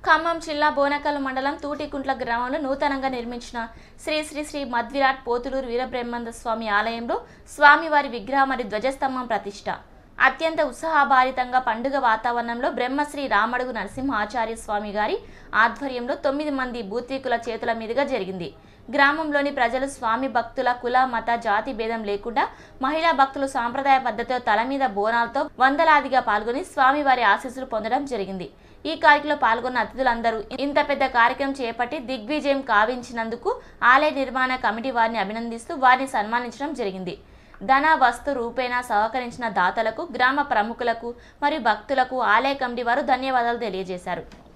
ఖమ్మం జిల్లా బోనకల్ మండలం తూటికుంట్ల గ్రామంలో నూతనంగా నిర్మించిన శ్రీ శ్రీ శ్రీ మధ్విరాట్ పోతులూరు వీరబ్రహ్మానంద స్వామి ఆలయంలో స్వామివారి విగ్రహం మరియు ధ్వజస్తంభం ప్రతిష్ట అత్యంత ఉత్సాహభారితంగా పండుగ వాతావరణంలో బ్రహ్మశ్రీ రామడుగు నరసింహాచార్య స్వామి గారి ఆధ్వర్యంలో 9 మంది భూత్వికుల చేతుల మీదుగా జరిగింది. గ్రామంలోని ప్రజలు స్వామి భక్తుల కుల మత జాతి భేదం లేకుండా మహిళా భక్తులు సాంప్రదాయ పద్ధతిలో తల మీద బోనాలతో వందలాదిగా పాల్గొని స్వామివారి ఆశీస్సులు పొందడం జరిగింది. ఈ కార్యక్రమంలో పాల్గొన్న అతిథులందరూ ఇంత పెద్ద కార్యక్రమం చేపట్టి దిగ్విజయం కావించినందుకు ఆలయ నిర్మాణ కమిటీ వారిని అభినందిస్తూ వారిని సన్మానించడం జరిగింది. ధన వస్తు రూపేణా సహకరించిన దాతలకు, గ్రామ ప్రముఖులకు మరియు భక్తులకు ఆలయ కమిటీ వారు ధన్యవాదాలు తెలియజేశారు.